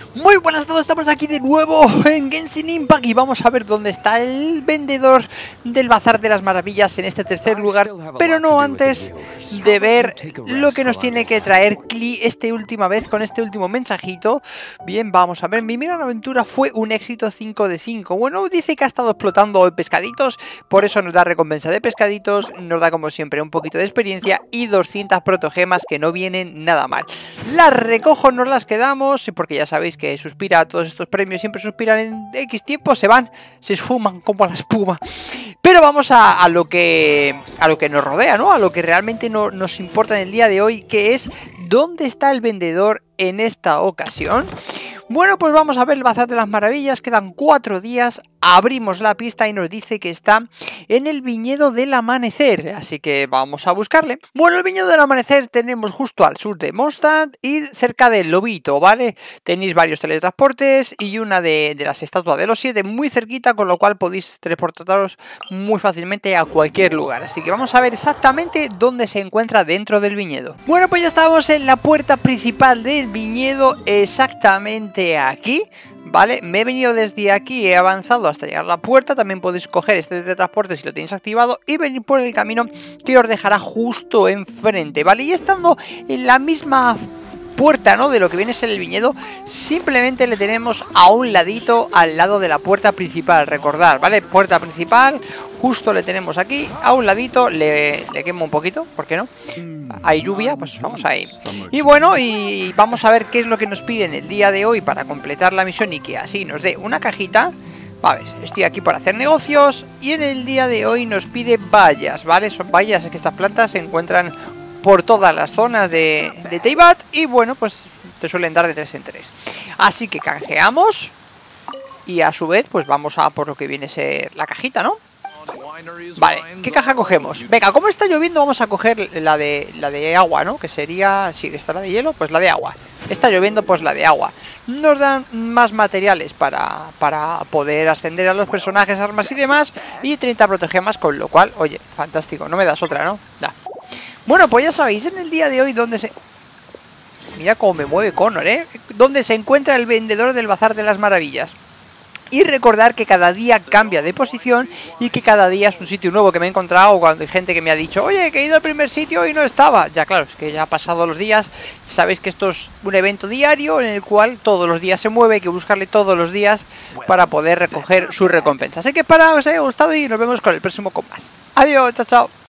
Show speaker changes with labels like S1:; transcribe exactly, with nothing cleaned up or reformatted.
S1: Muy buenas a todos, estamos aquí de nuevo en Genshin Impact y vamos a ver dónde está el vendedor del Bazar de las Maravillas en este tercer lugar, pero no antes de ver lo que nos tiene que traer Klee esta última vez con este último mensajito. Bien, vamos a ver, mi gran aventura fue un éxito cinco de cinco. Bueno, dice que ha estado explotando pescaditos, por eso nos da recompensa de pescaditos, nos da como siempre un poquito de experiencia y doscientas protogemas que no vienen nada mal. Las recojo, nos las quedamos, porque ya sabéis que suspira, todos estos premios siempre suspiran en X tiempo, se van, se esfuman como la espuma. Pero vamos a, a lo que a lo que nos rodea, ¿no? A lo que realmente no, nos importa en el día de hoy, que es ¿dónde está el vendedor en esta ocasión? Bueno, pues vamos a ver el Bazar de las Maravillas, quedan cuatro días, abrimos la pista y nos dice que está en el Viñedo del Amanecer, así que vamos a buscarle. Bueno, el Viñedo del Amanecer tenemos justo al sur de Mondstadt y cerca del Lobito, ¿vale? Tenéis varios teletransportes y una de, de las estatuas de los siete muy cerquita, con lo cual podéis transportaros muy fácilmente a cualquier lugar, así que vamos a ver exactamente dónde se encuentra dentro del viñedo. Bueno, pues ya estamos en la puerta principal del viñedo, exactamente aquí, ¿vale? Me he venido desde aquí, he avanzado hasta llegar a la puerta. También podéis coger este teletransporte si lo tenéis activado y venir por el camino que os dejará justo enfrente, ¿vale? Y estando en la misma puerta, ¿no?, de lo que viene a ser el viñedo, simplemente le tenemos a un ladito al lado de la puerta principal, recordar, ¿vale? Puerta principal, justo le tenemos aquí, a un ladito, le, le quemo un poquito, ¿por qué no? Hay lluvia, pues vamos ahí. Y bueno, y vamos a ver qué es lo que nos piden el día de hoy para completar la misión y que así nos dé una cajita. A ver, estoy aquí para hacer negocios y en el día de hoy nos pide bayas, ¿vale? Son bayas, es que estas plantas se encuentran por todas las zonas de, de Teyvat y bueno, pues te suelen dar de tres en tres. Así que canjeamos y a su vez pues vamos a por lo que viene a ser la cajita, ¿no? Vale, ¿qué caja cogemos? Venga, como está lloviendo vamos a coger la de la de agua, ¿no? Que sería, si está la de hielo, pues la de agua. Está lloviendo, pues la de agua. Nos dan más materiales para, para poder ascender a los personajes, armas y demás. Y treinta protegemas, con lo cual, oye, fantástico. No me das otra, ¿no? Da. Bueno, pues ya sabéis, en el día de hoy donde se... Mira cómo me mueve Connor, ¿eh? Donde se encuentra el vendedor del Bazar de las Maravillas. Y recordar que cada día cambia de posición y que cada día es un sitio nuevo que me he encontrado cuando hay gente que me ha dicho, oye, que he ido al primer sitio y no estaba. Ya claro, es que ya ha pasado los días. Sabéis que esto es un evento diario en el cual todos los días se mueve, hay que buscarle todos los días para poder recoger su recompensa. Así que para, os haya gustado y nos vemos con el próximo con más. Adiós, chao, chao.